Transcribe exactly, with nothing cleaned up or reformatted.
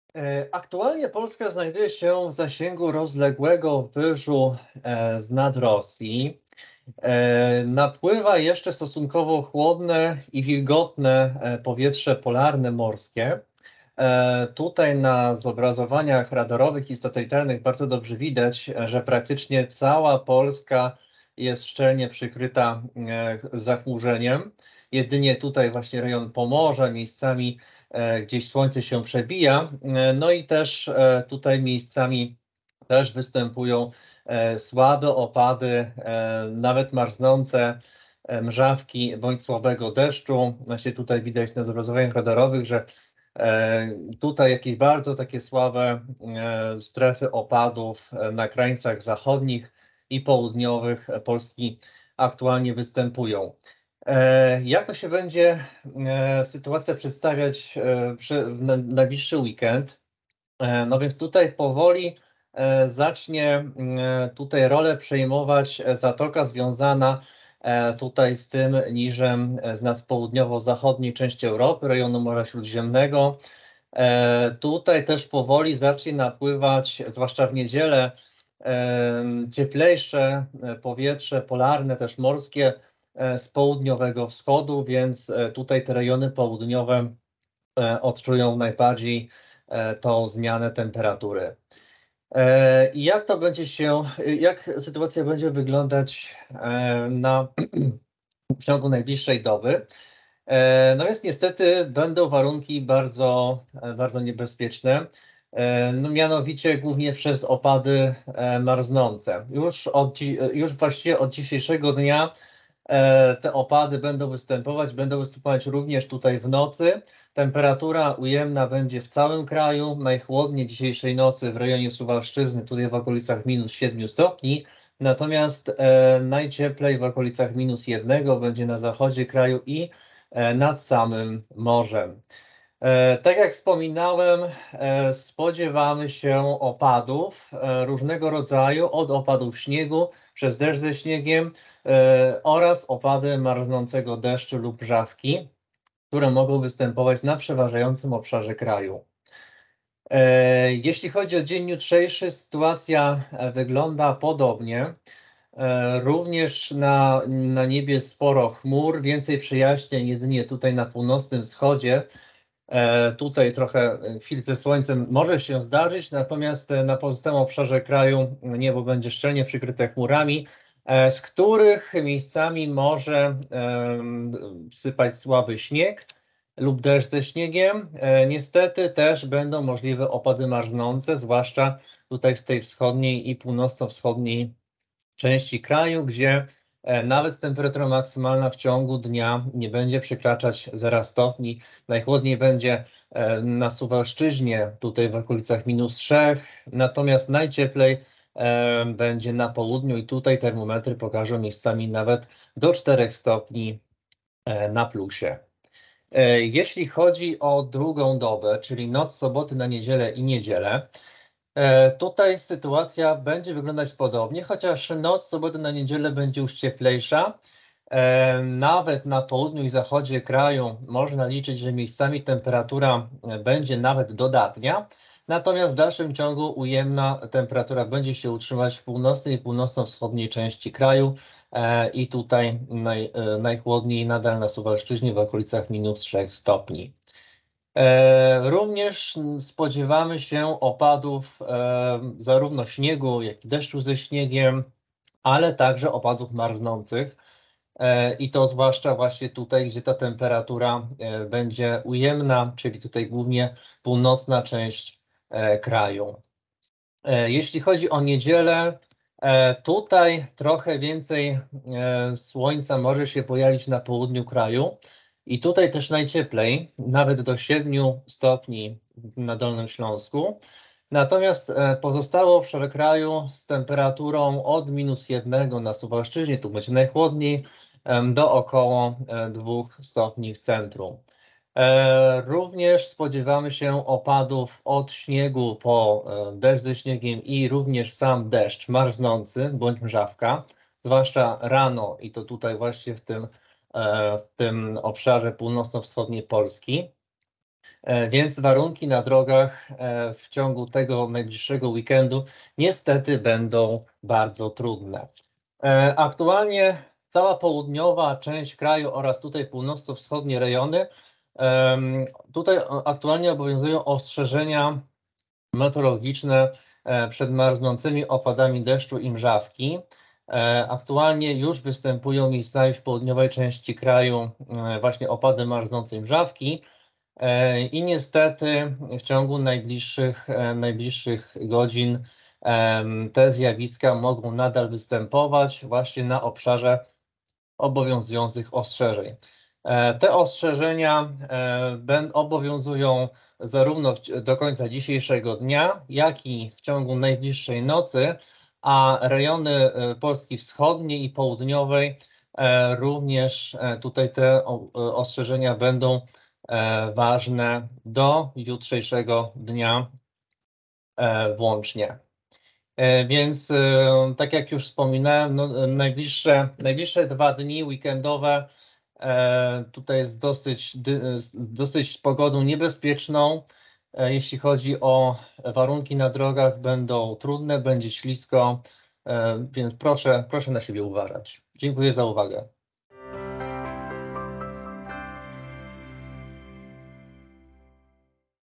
E, Aktualnie Polska znajduje się w zasięgu rozległego wyżu e, z nad Rosji. E, Napływa jeszcze stosunkowo chłodne i wilgotne e, powietrze polarne morskie. E, Tutaj na zobrazowaniach radarowych i satelitarnych bardzo dobrze widać, e, że praktycznie cała Polska jest szczelnie przykryta e, zachmurzeniem. Jedynie tutaj właśnie rejon Pomorza, miejscami e, gdzieś słońce się przebija. E, No i też e, tutaj miejscami też występują e, słabe opady, e, nawet marznące e, mrzawki bądź słabego deszczu. Właśnie tutaj widać na zobrazowaniach radarowych, że E, Tutaj jakieś bardzo takie słabe e, strefy opadów e, na krańcach zachodnich i południowych Polski aktualnie występują. E, Jak to się będzie e, sytuacja przedstawiać e, przy- w na- najbliższy weekend? E, No więc tutaj powoli e, zacznie e, tutaj rolę przejmować e, zatoka związana e, tutaj z tym niżem e, z nad południowo-zachodniej części Europy, rejonu Morza Śródziemnego. E, Tutaj też powoli zacznie napływać, zwłaszcza w niedzielę, e, cieplejsze e, powietrze polarne, też morskie e, z południowego wschodu, więc e, tutaj te rejony południowe e, odczują najbardziej e, tą zmianę temperatury. E, I jak to będzie się, jak sytuacja będzie wyglądać e, na, w ciągu najbliższej doby? E, No więc niestety będą warunki bardzo, e, bardzo niebezpieczne. E, No mianowicie głównie przez opady e, marznące. Już, od, dzi- już właściwie od dzisiejszego dnia e, te opady będą występować, będą występować również tutaj w nocy. Temperatura ujemna będzie w całym kraju. Najchłodniej dzisiejszej nocy w rejonie Suwalszczyzny, tutaj w okolicach minus siedmiu stopni. Natomiast e, najcieplej w okolicach minus jednego będzie na zachodzie kraju i e, nad samym morzem. E, Tak jak wspominałem, e, spodziewamy się opadów e, różnego rodzaju, od opadów śniegu przez deszcz ze śniegiem e, oraz opady marznącego deszczu lub mrzawki, które mogą występować na przeważającym obszarze kraju. E, Jeśli chodzi o dzień jutrzejszy, sytuacja e, wygląda podobnie. E, Również na, na niebie sporo chmur, więcej przejaśnień jedynie tutaj na północnym wschodzie. E, Tutaj trochę chwil ze słońcem może się zdarzyć, natomiast e, na pozostałym obszarze kraju niebo będzie szczelnie przykryte chmurami, e, z których miejscami może em, sypać słaby śnieg lub deszcz ze śniegiem. E, Niestety też będą możliwe opady marznące, zwłaszcza tutaj w tej wschodniej i północno-wschodniej części kraju, gdzie e, nawet temperatura maksymalna w ciągu dnia nie będzie przekraczać zera stopni. Najchłodniej będzie e, na Suwalszczyźnie, tutaj w okolicach minus trzech, natomiast najcieplej e, będzie na południu i tutaj termometry pokażą miejscami nawet do czterech stopni e, na plusie. E, Jeśli chodzi o drugą dobę, czyli noc soboty na niedzielę i niedzielę, E, Tutaj sytuacja będzie wyglądać podobnie, chociaż noc soboty na niedzielę będzie już cieplejsza. E, Nawet na południu i zachodzie kraju można liczyć, że miejscami temperatura e, będzie nawet dodatnia. Natomiast w dalszym ciągu ujemna temperatura będzie się utrzymywać w północnej i północno-wschodniej części kraju e, i tutaj naj, e, najchłodniej nadal na Suwalszczyźnie w okolicach minus trzech stopni. E, Również spodziewamy się opadów e, zarówno śniegu, jak i deszczu ze śniegiem, ale także opadów marznących. E, I to zwłaszcza właśnie tutaj, gdzie ta temperatura e, będzie ujemna, czyli tutaj głównie północna część e, kraju. E, Jeśli chodzi o niedzielę, e, tutaj trochę więcej e, słońca może się pojawić na południu kraju i tutaj też najcieplej, nawet do siedmiu stopni na Dolnym Śląsku. Natomiast e, pozostałe obszary kraju z temperaturą od minus jednego na Suwalszczyźnie, tu będzie najchłodniej, em, do około e, dwóch stopni w centrum. E, Również spodziewamy się opadów od śniegu po e, deszcz ze śniegiem i również sam deszcz marznący bądź mrzawka, zwłaszcza rano i to tutaj właśnie w tym, e, w tym obszarze północno-wschodniej Polski. więc warunki na drogach w ciągu tego najbliższego weekendu niestety będą bardzo trudne. Aktualnie cała południowa część kraju oraz tutaj północno-wschodnie rejony, tutaj aktualnie obowiązują ostrzeżenia meteorologiczne przed marznącymi opadami deszczu i mrzawki. Aktualnie już występują miejscami w południowej części kraju właśnie opady marznącej mrzawki i niestety w ciągu najbliższych, najbliższych godzin te zjawiska mogą nadal występować właśnie na obszarze obowiązujących ostrzeżeń. Te ostrzeżenia obowiązują zarówno do końca dzisiejszego dnia, jak i w ciągu najbliższej nocy, a rejony Polski Wschodniej i Południowej również tutaj te ostrzeżenia będą ważne do jutrzejszego dnia włącznie. Więc tak jak już wspominałem, no, najbliższe, najbliższe dwa dni weekendowe tutaj jest dosyć, dosyć pogodą niebezpieczną. Jeśli chodzi o warunki na drogach, będą trudne, będzie ślisko, więc proszę, proszę na siebie uważać. Dziękuję za uwagę.